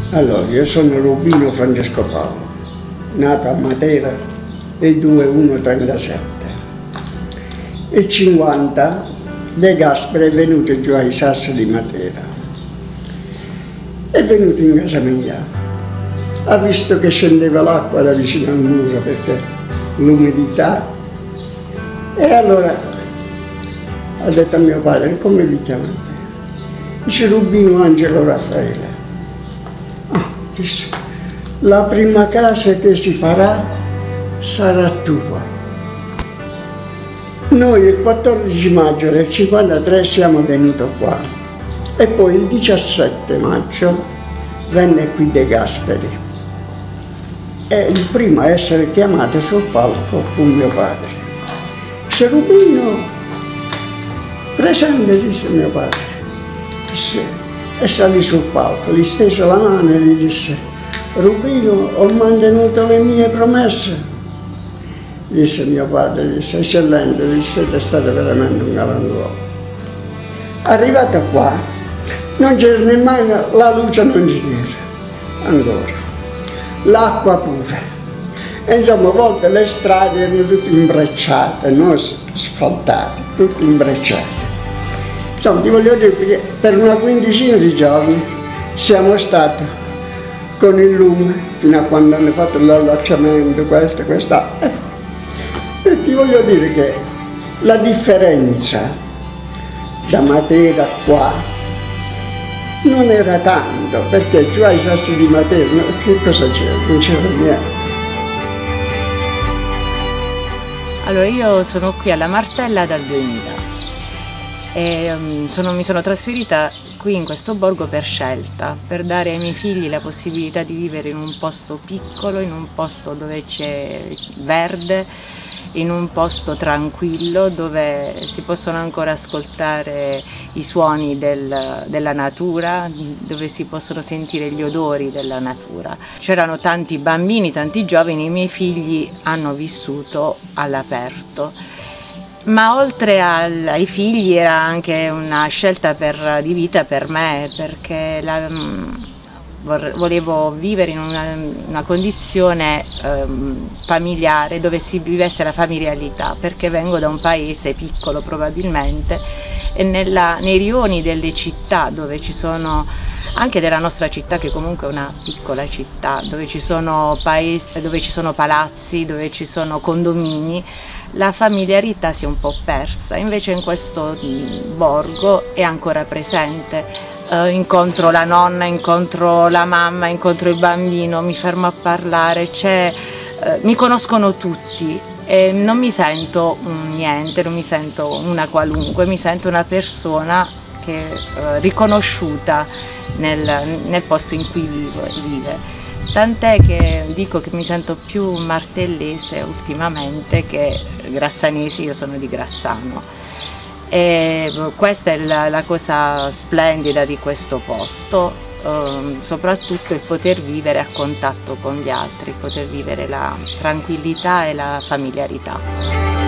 Allora, io sono Rubino Francesco Paolo, nato a Matera il 2/1/37. Il 50 De Gasperi è venuto giù ai Sassi di Matera. È venuto in casa mia, ha visto che scendeva l'acqua da vicino al muro perché l'umidità, e allora ha detto a mio padre: come vi chiamate? Dice: Rubino Angelo Raffaele. La prima casa che si farà sarà tua. Noi il 14 maggio del 53 siamo venuti qua e poi il 17 maggio venne qui De Gasperi e il primo a essere chiamato sul palco fu mio padre. Dice: Rubino, presente, disse mio padre. Disse, e salì sul palco, gli stese la mano e gli disse: Rubino, ho mantenuto le mie promesse. Disse mio padre, disse: Eccellenza, siete stato veramente un galantuomo. Arrivato qua, non c'era nemmeno la luce, non c'era ancora, l'acqua pure. E insomma, a volte le strade erano tutte imbrecciate, non asfaltate, tutte imbrecciate. Insomma, ti voglio dire che per una quindicina di giorni siamo stati con il lume fino a quando hanno fatto l'allacciamento, questo, quest'altro. E ti voglio dire che la differenza da Matera qua non era tanto, perché giù ai Sassi di Matera che cosa c'era? Non c'era niente. Allora, io sono qui alla Martella dal 2000 e mi sono trasferita qui in questo borgo per scelta, per dare ai miei figli la possibilità di vivere in un posto piccolo, in un posto dove c'è verde, in un posto tranquillo dove si possono ancora ascoltare i suoni della natura, dove si possono sentire gli odori della natura. C'erano tanti bambini, tanti giovani, i miei figli hanno vissuto all'aperto. Ma oltre ai figli era anche una scelta di vita per me, perché volevo vivere in una condizione familiare dove si vivesse la familiarità, perché vengo da un paese piccolo probabilmente e nei rioni delle città dove ci sono, anche della nostra città che comunque è una piccola città, dove ci sono dove ci sono palazzi, dove ci sono condomini, la familiarità si è un po' persa. Invece in questo borgo è ancora presente. Incontro la nonna, incontro la mamma, incontro il bambino, mi fermo a parlare, mi conoscono tutti e non mi sento niente, non mi sento una qualunque, mi sento una persona che è riconosciuta nel posto in cui vive. Tant'è che dico che mi sento più martellese ultimamente che grassanese, io sono di Grassano. E questa è la cosa splendida di questo posto, soprattutto il poter vivere a contatto con gli altri, poter vivere la tranquillità e la familiarità.